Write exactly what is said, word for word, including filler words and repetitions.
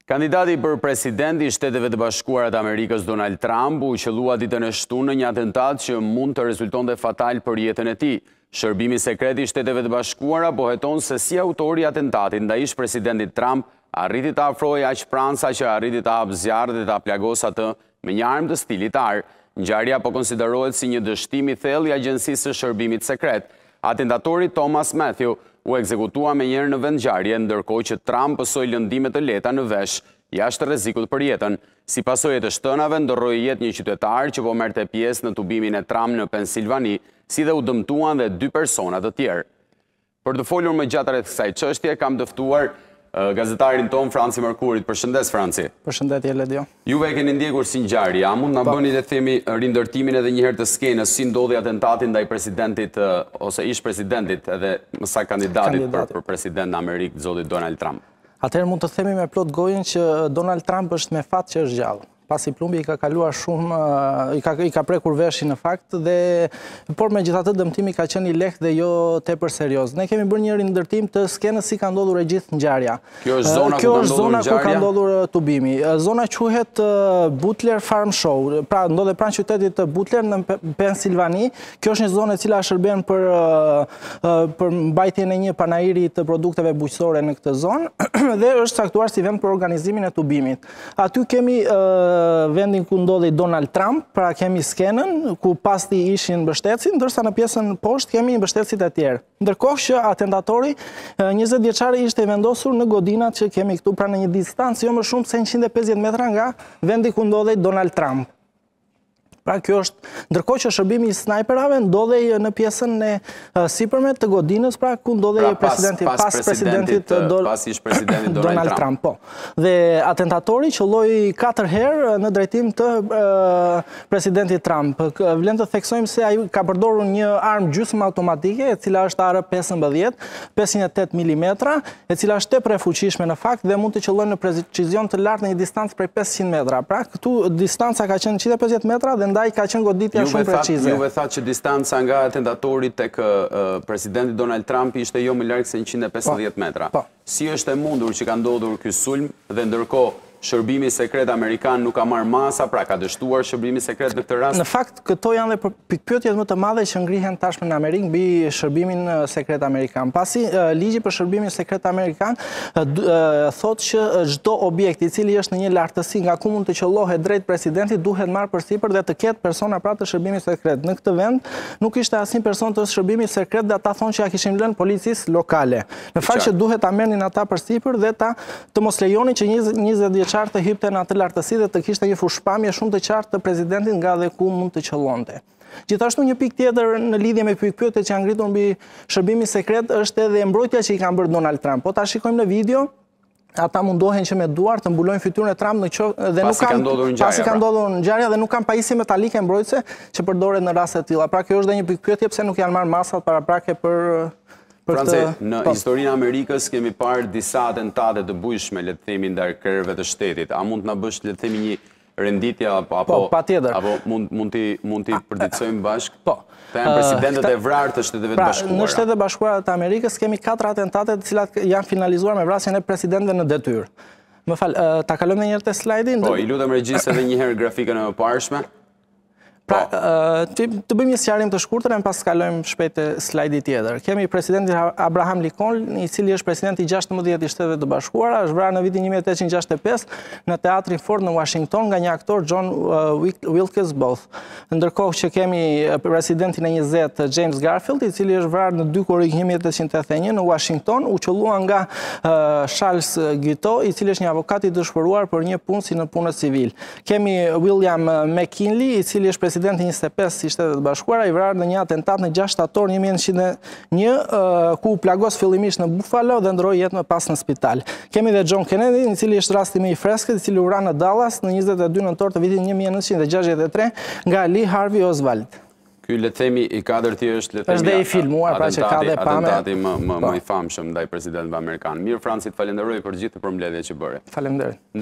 Kandidati për president i Shteteve të Bashkuara të Amerikës Donald Trump u qellua ditën e shtunë në një atentat që mund të rezultonte fatal për jetën e tij. Shërbimi sekret i Shteteve të Bashkuara poheton se si autori i atentatit ndaj ish-presidentit Trump arriti të afrojë aq pranë sa që arriti të hapë zjarr dhe ta plagos atë me një armë të stilit ar. Ngjarja po konsiderohet si një dështim i thellë i agjencisë së shërbimit sekret. Atentatori Thomas Matthew u ekzekutua me njërë në vendngjarje, ndërkohë që Trump pësoi lëndime të lehta në vesh, jashtë rrezikut për jetën. Si pasojë të shtënave, ndorroi jetë një qytetar që po merrte pjesë në tubimin e Trump në Pensilvani, si dhe u dëmtuan dhe dy persona të tjerë. Për të folur më gjatë rreth kësaj çështje, kam të ftuar uh, gazetarin ton Franci Mërkurit. Përshëndes, Franci. Përshëndetje, Ledio. Juve e keni ndjekur si ngjarje, a mund na bëni le të themi rindërtimin edhe një herë të skenës, si ndodhi atentati ndaj presidentit uh, ose ish-presidentit edhe më saktë kandidatit për, për president në Amerikë, zotit Donald Trump? Atëherë mund të themi me plot gojën që Donald Trump është me fat që është gjallë. Pasi plumbi i ka kaluar shumë, i ka, i ka prekur veshin në fakt, dhe, por me gjithatë dëmtimi ka qenë i lehtë dhe jo tepër serioz. Ne kemi bërë një rindërtim të skenës si ka ndodhur e gjithë ngjarja. Kjo është zona, Kjo ku, është ka zona ku ka ndodhur tubimi. Zona quhet Butler Farm Show, pra ndodhe pranë qytetit të Butler në Pensilvani. Kjo është një zonë e cila shërben për, për mbajtjen e një panairi të produkteve bujqësore në këtë zonë dhe është caktuar si vend për organizimin e tubimit. Aty kemi vendin ku ndodhi Donald Trump, pra kemi skenën ku pasti ishin mbështetësit, ndërsa në pjesën poshtë kemi mbështetësit e tjerë. Ndërkohë që atentatori njëzet vjeçari ishte vendosur në godinat që kemi këtu, pra në një distancë jo më shumë se njëqind e pesëdhjetë metra nga vendi ku ndodhi Donald Trump. Pra kjo është, ndërkohë që shërbimi i snajperave ndodhej në pjesën e sipërme të godinës, pra ku ndodhej pra, presidenti, pas, pas, pas presidentit, do, pas ish presidentit Donald, Donald Trump. Trump po. Dhe atentatori qëlloi katër herë në drejtim të uh, presidentit Trump. Vlen të theksojmë se ai ka përdorur një armë gjysmë automatike, e cila është A R pesëmbëdhjetë, pesëdhjetë e tetë milimetra, e cila është tepër e fuqishme në fakt dhe mund të qëllojë në precizion të lartë në një distancë prej pesëqind metra. Pra këtu distanca ka qenë njëqind e pesëdhjetë metra dhe ndaj ka qenë goditja shumë precize. Juve thatë që distanca nga atentatorit tek uh, presidenti Donald Trump ishte jo më larg se njëqind e pesëdhjetë metra. Po. Si është e mundur që ka ndodhur ky sulm dhe ndërkohë shërbimi sekret amerikan nuk ka marrë masa, pra ka dështuar shërbimi sekret në këtë rast? Në fakt, këto janë dhe pikpyetjet më të madhe që ngrihen tashmë në Amerikë mbi shërbimin sekret amerikan. Pasi ligji për shërbimin sekret amerikan thotë që çdo objekt i cili është në një lartësi nga ku mund të qellohet drejt presidentit duhet marrë përsipër dhe të ketë persona pra të shërbimit sekret. Në këtë vend nuk ishte asnjë person të shërbimit sekret dhe ata thonë që ja kishin lënë policisë lokale. Në fakt që duhet ta merrnin ata përsipër dhe ta të mos lejonin që njëzet vjeçar të hypte në atë lartësi dhe të kishte një fushpamje shumë të qartë të presidentit nga dhe ku mund të qëllonte. Gjithashtu një pikë tjetër në lidhje me pikpyetjet që janë ngritur mbi shërbimin sekret është edhe mbrojtja që i ka bërë Donald Trump. Po ta shikojmë në video, ata mundohen që me duar të mbulojnë fytyrën e Trump në qoftë dhe nuk kanë pasi ka ndodhur ngjarja dhe nuk kanë pajisje metalike mbrojtëse që përdoret në raste të tilla. Pra kjo është edhe një pikpyetje pse nuk janë marrë masat paraprake për Franci, në historinë e Amerikës kemi parë disa atentate të bujshme, le të themi, ndaj krerëve të shtetit. A mund të na bësh, le të themi, një renditje apo apo apo mund mund ti mund ti përditësojmë bashkë? Po. Të janë presidentët e vrarë të Shteteve të Bashkuara. Në Shtetet e Bashkuara të Amerikës kemi katër atentate të cilat janë finalizuar me vrasjen e presidentëve në detyrë. Më fal, ta kalojmë edhe një herë te slajdin? Po, i lutem regjisë edhe një herë grafikën e mëparshme. Pra, të bëjmë një sqarim të shkurtër e pas kalojmë shpejt te slajdi tjetër. Kemi presidentin Abraham Lincoln, i cili është presidenti i gjashtëmbëdhjetë i Shteteve të Bashkuara, është vrarë në vitin një mijë e tetëqind e gjashtëdhjetë e pesë në teatrin Ford në Washington nga një aktor John Wilkes Booth. Ndërkohë që kemi presidentin e njëzet James Garfield, i cili është vrarë në dy korrik një mijë e tetëqind e tetëdhjetë e një në Washington, u qellua nga Charles Guiteau, i cili është një avokat i dëshpëruar për një punë si në punës civil. Kemi William McKinley, i cili është presidenti njëzet e pesë i Shtetet e Bashkuara, i vrarë në një atentat në gjashtë shtator një mijë e nëntëqind e një, ku plagos fillimisht në Buffalo dhe ndroi jetën më pas në spital. Kemi dhe John Kennedy, i cili është rasti më i freskët, i cili u vra në Dallas në njëzet e dy nëntor të vitit një mijë e nëntëqind e gjashtëdhjetë e tre nga Lee Harvey Oswald. Ky le të themi i katërti është le të themi është dhe i filmuar, pra që ka dhe pame. Atentati më më më i famshëm ndaj presidentëve amerikanë. Mirë, Franci, të falenderoj për gjithë përmbledhjet që bëre. Faleminderit.